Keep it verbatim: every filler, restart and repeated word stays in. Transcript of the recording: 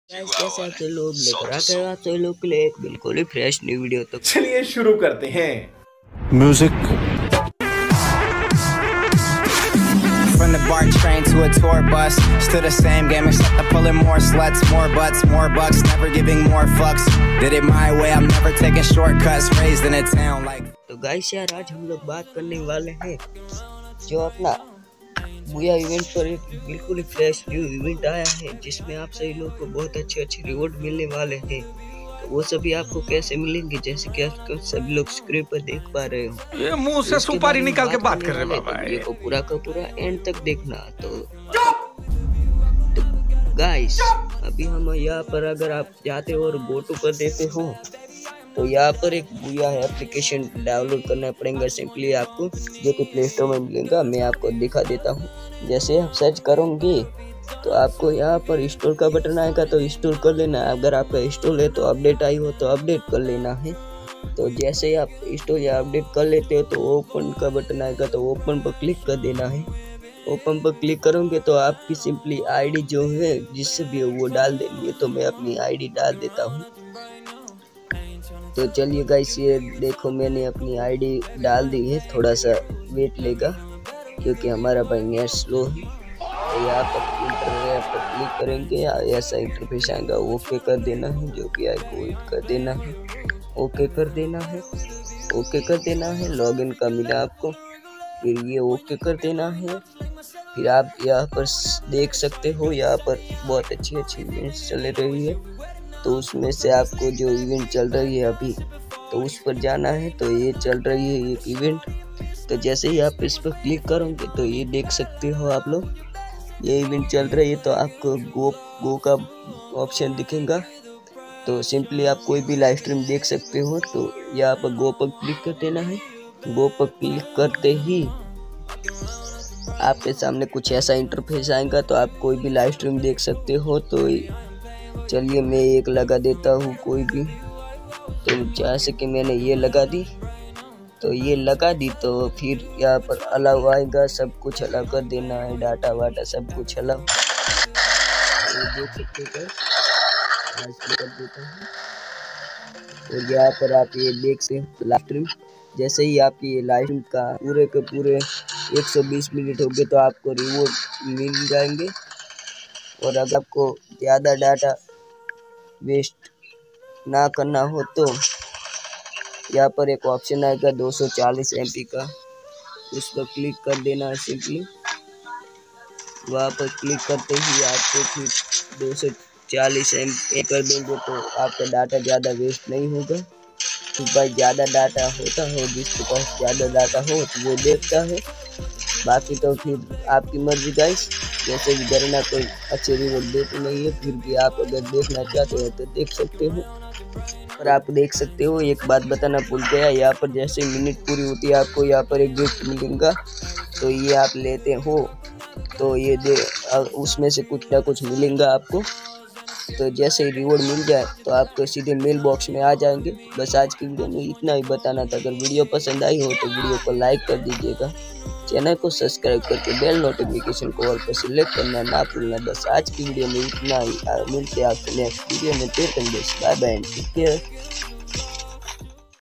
Guys कैसे आप सभी लोग लेकर आते हैं आप सभी लोग के लिए एक बिल्कुल ही फ्रेश न्यू वीडियो। तो चलिए शुरू करते हैं। Music From the BART train to a tour bus, still the same game except I'm pulling more sluts, more butts, more bucks, never giving more fucks. Did it my way, I'm never taking shortcuts. Raised in a town like. तो guys यार आज हम लोग बात करने वाले हैं जो अपना बुया इवेंट पर एक बिल्कुल ही फ्रेश न्यू इवेंट आया है जिसमें आप सभी लोग को बहुत अच्छे अच्छे रिवॉर्ड मिलने वाले हैं। तो वो सभी आपको कैसे मिलेंगे जैसे कि आप सभी लोग स्क्रीन पर देख पा रहे हो। ये मुंह से सुपारी निकाल के बात कर रहे हैं बाबा। ये को पूरा का पूरा एंड तक देखना। तो, तो गाइस अभी हम यहाँ पर अगर आप जाते हो और गो टू कर देते हो तो यहाँ पर एक बुया है एप्लीकेशन डाउनलोड करना पड़ेगा सिंपली आपको, जो कि प्ले स्टोर में मिलेगा। मैं आपको दिखा देता हूँ। जैसे आप सर्च करोगे तो आपको यहाँ पर इंस्टॉल का बटन आएगा तो इंस्टॉल कर लेना है। अगर आपका इंस्टॉल है तो अपडेट आई हो तो अपडेट कर लेना है। तो जैसे ही आप इंस्टॉल या अपडेट कर लेते हो तो ओपन का बटन आएगा तो ओपन पर क्लिक कर देना है। ओपन पर क्लिक करोगे तो आपकी सिंपली आईडी जो है जिससे भी वो डाल देंगे। तो मैं अपनी आईडी डाल देता हूँ। तो चलिए गाइस ये देखो मैंने अपनी आईडी डाल दी है। थोड़ा सा वेट लेगा क्योंकि हमारा भाई नेट स्लो है। तो यहाँ पर इंटरव्यू पर क्लिक करेंगे या ऐसा इंटरफेस आएगा, ओके कर देना है। जो भी आएगा वेट कर देना है, ओके कर देना है, ओके कर देना है। लॉगिन का मिला आपको, फिर ये ओके कर देना है। फिर आप यहाँ पर देख सकते हो यहाँ पर बहुत अच्छी अच्छी इवेंट्स चल रही है। तो उसमें से आपको जो इवेंट चल रही है अभी तो उस पर जाना है। तो ये चल रही है एक इवेंट। तो जैसे ही आप इस पर क्लिक करोगे तो ये देख सकते हो आप लोग ये इवेंट चल रही है। तो आपको गो गो का ऑप्शन दिखेगा। तो सिंपली आप कोई भी लाइव स्ट्रीम देख सकते हो। तो यहाँ पर गो पर क्लिक कर देना है। गो पर क्लिक करते ही आपके सामने कुछ ऐसा इंटरफेस आएगा। तो आप कोई भी लाइव स्ट्रीम देख सकते हो। तो चलिए मैं एक लगा देता हूँ कोई भी। तो जैसे कि मैंने ये लगा दी तो ये लगा दी तो फिर यहाँ पर अलाउ आएगा। सब कुछ अलाउ कर देना है, डाटा वाटा सब कुछ अलाउ देख सकते हो। कर देता हूँ तो यहाँ पर आप ये देख सकते हो लाइव स्ट्रीम। जैसे ही आपकी ये लाइव स्ट्रीम का पूरे के पूरे एक सौ बीस मिनट हो गए तो आपको रिवॉर्ड मिल जाएंगे। और अगर आपको ज़्यादा डाटा वेस्ट ना करना हो तो यहाँ पर एक ऑप्शन आएगा दो सौ चालीस एम पी का, उस पर क्लिक कर देना है सिंपली। वहाँ पर क्लिक करते ही आपको फिर दो सौ चालीस एम पी कर देंगे तो आपका डाटा ज़्यादा वेस्ट नहीं होगा। तो भाई ज़्यादा डाटा होता हो, जिसके पास ज़्यादा डाटा हो तो वो देखता है, बाकी तो फिर आपकी मर्जी गाइस। जैसे भी करना कोई अच्छे रिवॉर्ड देते नहीं है, फिर भी आप अगर देखना चाहते हो तो देख सकते हो। और आप देख सकते हो एक बात बताना भूल गया, यहाँ पर जैसे मिनट पूरी होती है आपको यहाँ पर एक गिफ्ट मिलेगा। तो ये आप लेते हो तो ये दे उसमें से कुछ ना कुछ मिलेगा आपको। तो जैसे ही रिवॉर्ड मिल जाए तो आपको सीधे मेल बॉक्स में आ जाएंगे। बस आज की वीडियो में इतना ही बताना था। अगर वीडियो पसंद आई हो तो वीडियो को लाइक कर दीजिएगा, चैनल को सब्सक्राइब करके बेल नोटिफिकेशन को ऑल पर सिलेक्ट करना ना भूलना। बस आज की वीडियो में इतना ही। मिलते हैं आपको नेक्स्ट वीडियो में। Bye bye and take care.